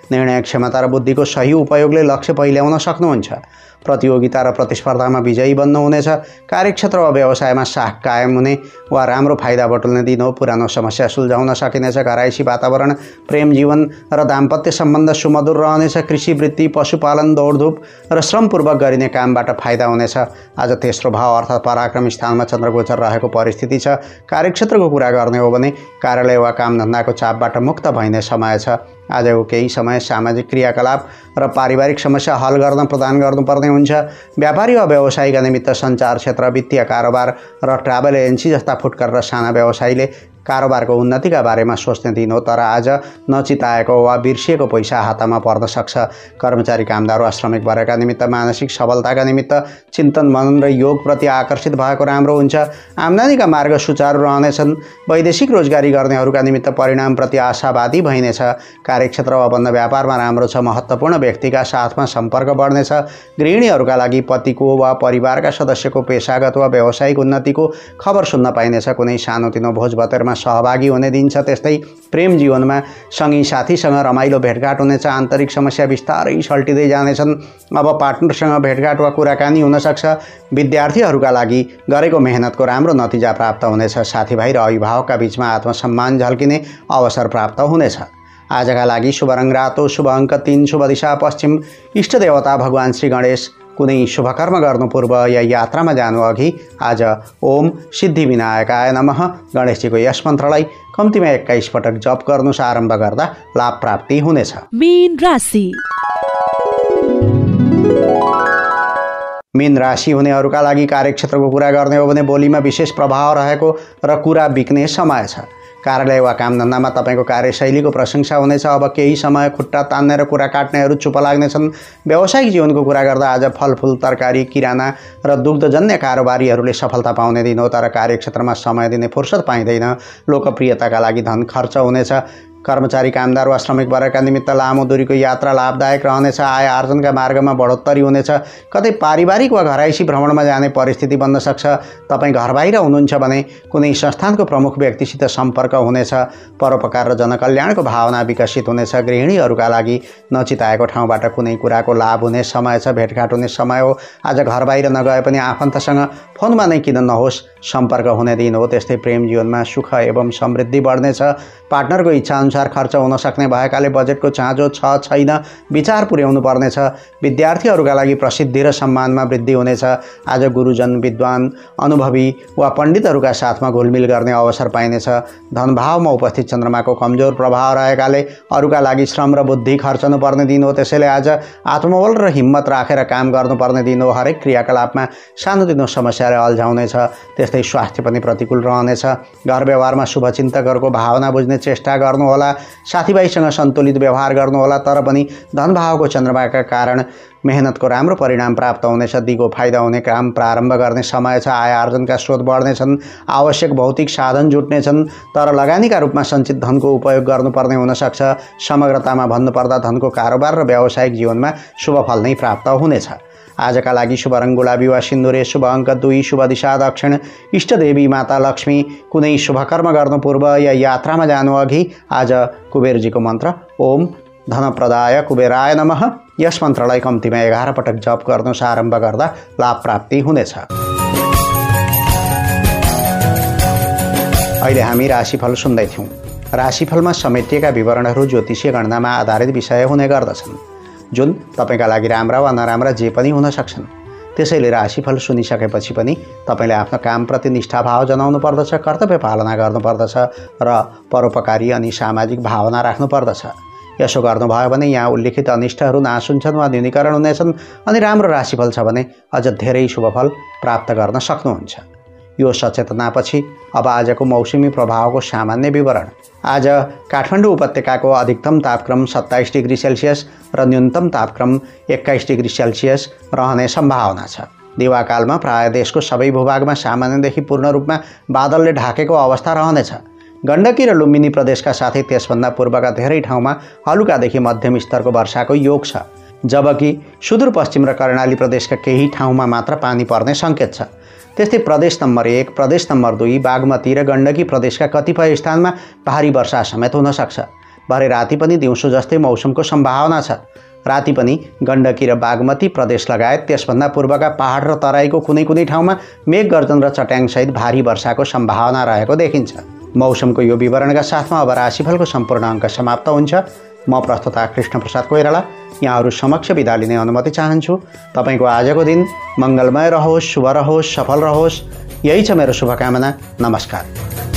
निर्णय क्षमता र बुद्धिको सही उपयोगले लक्ष्य पहिल्याउन सक्नुहुन्छ। प्रतियोगिता र प्रतिस्पर्धामा विजयी बन्नुहुनेछ। कार्यक्षेत्र वा व्यवसायमा साख कायम हुने वा राम्रो फाइदा बटुल्ने दिन हो। पुरानो समस्या सुल्झाउन सकिनेछ। घरायसी वातावरण, प्रेम जीवन र दाम्पत्य सम्बन्ध सुमधुर रहनेछ। कृषि, वृत्ति, पशुपालन, दौडधुप र श्रमपूर्वक गरिने कामबाट फाइदा हुनेछ। आज तेस्रो भाव अर्थात् पराक्रम स्थानमा चन्द्रगोचर रहेको परिस्थिति छ। कार्यक्षेत्रको कुरा गर्ने हो भने कार्यालय वा कामधन्दाको चापबाट मुक्त भइने समय छ। आजको केही समय सामाजिक क्रियाकलाप र पारिवारिक समस्या हल गर्न प्रदान गर्नुपर्ने हुन्छ। व्यापारी वा व्यवसायीका निमित्त सञ्चार क्षेत्र, वित्तीय कारोबार र ट्राभल एजेन्सी जस्ता फुटकर र साना व्यवसायीले कारोबारको उन्नतिका बारेमा सोच्ने दिन हो। तर आज नचिताएको वा बिर्सिएको पैसा हातमा पर्न सक्छ। कर्मचारी, कामदार वा श्रमिक वर्गका निमित्त मानसिक सबलताका निमित्त चिन्तन, मनन र योगप्रति आकर्षित भएको राम्रो हुन्छ। आम्दानीका मार्ग सुचारू रहनेछन्। वैदेशिक रोजगारी गर्नेहरूका निमित्त परिणामप्रति आशावादी भइनेछ। कार्यक्षेत्र वा बन्द व्यापारमा राम्रो छ। महत्त्वपूर्ण व्यक्तिका साथमा सम्पर्क बढ्नेछ। गृहिणीहरूका लागि पतिको वा परिवारका सदस्यको पेशागत वा व्यावसायिक उन्नतिको खबर सुन्न पाइनेछ। कुनै सानोतिनो भोजभतेरमा सहभागी हुने दिन छ। त्यस्तै प्रेम जीवनमा सँगै साथीसँग रमाइलो भेटघाट हुनेछ। आन्तरिक समस्या बिस्तारै सल्टिँदै जानेछन्। अब पार्टनरसँग भेटघाट वा कुराकानी हुन सक्छ। विद्यार्थीहरूका लागि गरेको मेहनतको राम्रो नतिजा प्राप्त हुनेछ। साथीभाइ र अभिभावकका बीचमा आत्मसम्मान झल्किने अवसर प्राप्त हुनेछ। आजका लागि शुभ रङ रातो, शुभ अङ्क तीन, शुभ दिशा पश्चिम। इष्ट देवता भगवान श्री गणेश। कुनै शुभकर्म गर्नु पूर्व या यात्रामा जानु अघि आज ओम सिद्धि विनायकाय नमः गणेशजीको यस मन्त्रलाई कम्तीमा एक्काइस पटक जप गर्नुस्। आरम्भ गर्दा लाभ प्राप्ति हुनेछ। मीन राशि। मीन राशि हुनेहरूका लागि कार्यक्षेत्रको कुरा गर्ने हो भने बोलीमा विशेष प्रभाव रहेको र कुरा बिक्ने समय छ। कार्यालय वा कामधन्दामा तपाईँको कार्यशैलीको प्रशंसा हुनेछ। अब केही समय खुट्टा तान्ने र कुरा काट्नेहरू चुप लाग्नेछन्। व्यावसायिक जीवनको कुरा गर्दा आज फलफुल, तरकारी, किराना र दुग्धजन्य कारोबारीहरूले सफलता पाउने दिन हो। तर कार्यक्षेत्रमा समय दिने फुर्सद पाइँदैन। लोकप्रियताका लागि धन खर्च हुनेछ। कर्मचारी, कामदार वा श्रमिक वर्गका निमित्त लामो दूरीको यात्रा लाभदायक रहनेछ। आय आर्जनका मार्गमा बढोत्तरी हुनेछ। कतै पारिवारिक वा घरायसी भ्रमणमा जाने परिस्थिति बन्न सक्छ। तपाईँ घर बाहिर हुनुहुन्छ भने कुनै संस्थानको प्रमुख व्यक्तिसित सम्पर्क हुनेछ। परोपकार र जनकल्याणको भावना विकसित हुनेछ। गृहिणीहरूका लागि नचिताएको ठाउँबाट कुनै कुराको लाभ हुने समय छ। भेटघाट हुने समय हो। आज घर बाहिर नगए पनि आफन्तसँग फोनमा नै किन नहोस् सम्पर्क हुने दिन हो। त्यस्तै प्रेम जीवनमा सुख एवं समृद्धि बढ्नेछ। पार्टनरको इच्छा अनुसार खर्च हुन सक्ने भएकाले बजेटको चाँजो छ छैन विचार पुर्याउनु पर्नेछ। विद्यार्थीहरूका लागि प्रसिद्धि र सम्मानमा वृद्धि हुनेछ। आज गुरुजन, विद्वान, अनुभवी वा पण्डितहरूका साथमा घुलमिल गर्ने अवसर पाइनेछ। धनभावमा उपस्थित चन्द्रमाको कमजोर प्रभाव रहेकाले अरूका लागि श्रम र बुद्धि खर्चनु पर्ने दिन हो। त्यसैले आज आत्मबल र हिम्मत राखेर काम गर्नुपर्ने दिन हो। हरेक क्रियाकलापमा सानोतिनो समस्याले अल्झाउनेछ। त्यस्तै स्वास्थ्य पनि प्रतिकूल रहनेछ। घर व्यवहारमा शुभचिन्तकहरूको भावना बुझ्ने चेष्टा गर्नुहोला। साथीभाइसँग सन्तुलित व्यवहार गर्नुहोला। तर पनि धनभावको चन्द्रमाका कारण मेहनतको राम्रो परिणाम प्राप्त हुनेछ। दिगो फाइदा हुने काम प्रारम्भ गर्ने समय छ। आय आर्जनका स्रोत बढ्नेछन्। आवश्यक भौतिक साधन जुट्नेछन्। तर लगानीका रूपमा सञ्चित धनको उपयोग गर्नुपर्ने हुन सक्छ। समग्रतामा भन्नुपर्दा धनको कारोबार र व्यावसायिक जीवनमा शुभ फल नै प्राप्त हुनेछ। आजका लागि शुभ रङ गुलाबी वा सिन्दुरे, शुभ अङ्क दुई, शुभ दिशा दक्षिण। इष्टदेवी माता लक्ष्मी। कुनै शुभकर्म गर्नु पूर्व या यात्रामा जानु अघि आज कुबेरजीको मन्त्र ओम धनप्रदाय कुबेराय नमः यस मन्त्रलाई कम्तीमा एघार पटक जप गर्नुहोस्। आरम्भ गर्दा लाभ प्राप्ति हुनेछ। अहिले हामी राशिफल सुन्दैथ्यौँ। राशिफलमा समेटिएका विवरणहरू ज्योतिषीय गणनामा आधारित विषय हुने गर्दछन्, जुन तपाईँका लागि राम्रा वा नराम्रा जे पनि हुन सक्छन्। त्यसैले राशिफल सुनिसकेपछि पनि तपाईँले आफ्नो कामप्रति निष्ठाभाव जनाउनु पर्दछ, कर्तव्य पालना गर्नुपर्दछ र परोपकारी अनि सामाजिक भावना राख्नुपर्दछ। यसो गर्नुभयो भने यहाँ उल्लेखित अनिष्टहरू नाश हुन्छन् वा न्यूनीकरण हुनेछन् अनि राम्रो राशिफल छ भने अझ धेरै शुभफल प्राप्त गर्न सक्नुहुन्छ। यो सचेतनापछि अब आजको मौसमी प्रभावको सामान्य विवरण। आज काठमाडौँ उपत्यकाको अधिकतम तापक्रम सत्ताइस डिग्री सेल्सियस र न्यूनतम तापक्रम एक्काइस डिग्री सेल्सियस रहने सम्भावना छ। दिवाकालमा प्राय देशको सबै भूभागमा सामान्यदेखि पूर्ण रूपमा बादलले ढाकेको अवस्था रहनेछ। गण्डकी र लुम्बिनी प्रदेशका साथै त्यसभन्दा पूर्वका धेरै ठाउँमा हलुकादेखि मध्यम स्तरको वर्षाको योग छ, जबकि सुदूरपश्चिम र कर्णाली प्रदेशका केही ठाउँमा मात्र पानी पर्ने सङ्केत छ। त्यस्तै प्रदेश नम्बर एक, प्रदेश नम्बर दुई, बागमती र गण्डकी प्रदेशका कतिपय स्थानमा भारी वर्षा समेत हुन सक्छ। भरे राति पनि दिउँसो जस्तै मौसमको सम्भावना छ। राति पनि गण्डकी र बागमती प्रदेश लगायत त्यसभन्दा पूर्वका पहाड र तराईको कुनै कुनै ठाउँमा मेघ गर्जन र चट्याङसहित भारी वर्षाको सम्भावना रहेको देखिन्छ। मौसमको यो विवरणका साथमा अब राशिफलको सम्पूर्ण अङ्क समाप्त हुन्छ। म प्रस्तुता कृष्ण प्रसाद कोइराला यहाँहरू समक्ष बिदा लिने अनुमति चाहन्छु। तपाईँको आजको दिन मङ्गलमय रहोस्, शुभ रहोस्, सफल रहोस्, यही छ मेरो शुभकामना। नमस्कार।